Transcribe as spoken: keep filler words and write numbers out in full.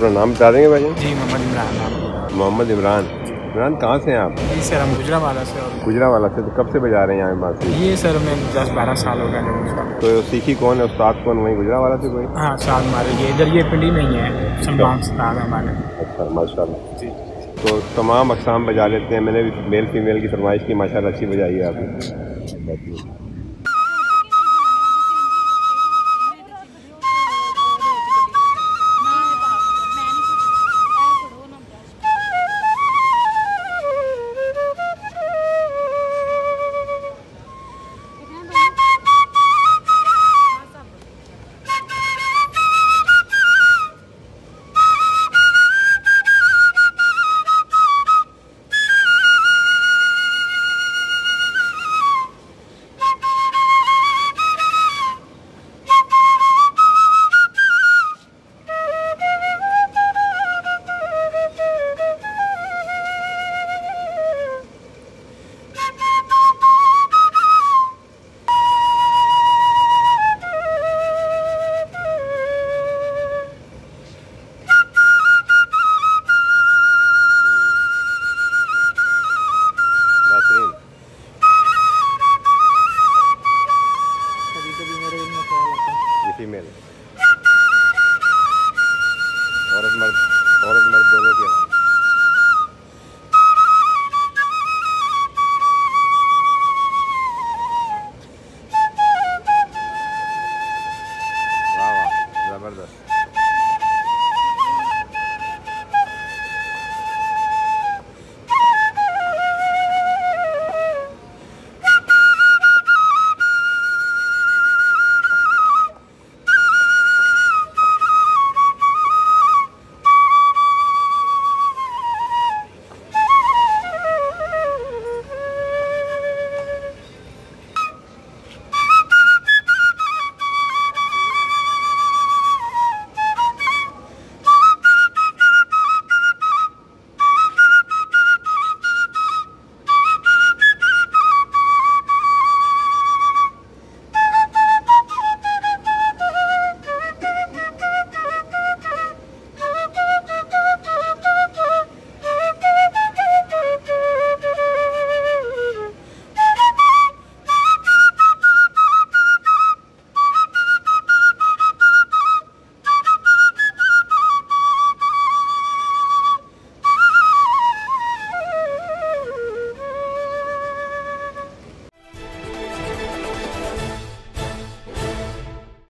अपना नाम बता देंगे भाई? जी मोहम्मद इमरान नाम। मोहम्मद इमरान। इमरान कहाँ से हैं आप? जी सर हम गुजरावाला से। और गुजरावाला से। तो कब से बजा रहे हैं यहाँ बांसुरी? ये सर मैं दस बारह साल हो गए मुझको। तो सीखी कौन है, उस्ताद कौन, वहीं गुजरावाला से कोई? हाँ साल हमारे ये इधर ये पिंडी में ही है, सलमान उस्ताद हमारे। अच्छा माशाल्लाह। जी तो तमाम अक़साम बजा लेते हैं। मैंने भी मेल फीमेल की फरमाइश की, माशाल्लाह अच्छी बजाई है आपने। बेहतरीन। कभी कभी मेरे दिल में ख्याल आता है। ये फीमेल औरत मर्द औरत मर्द दोनों की आवाज़।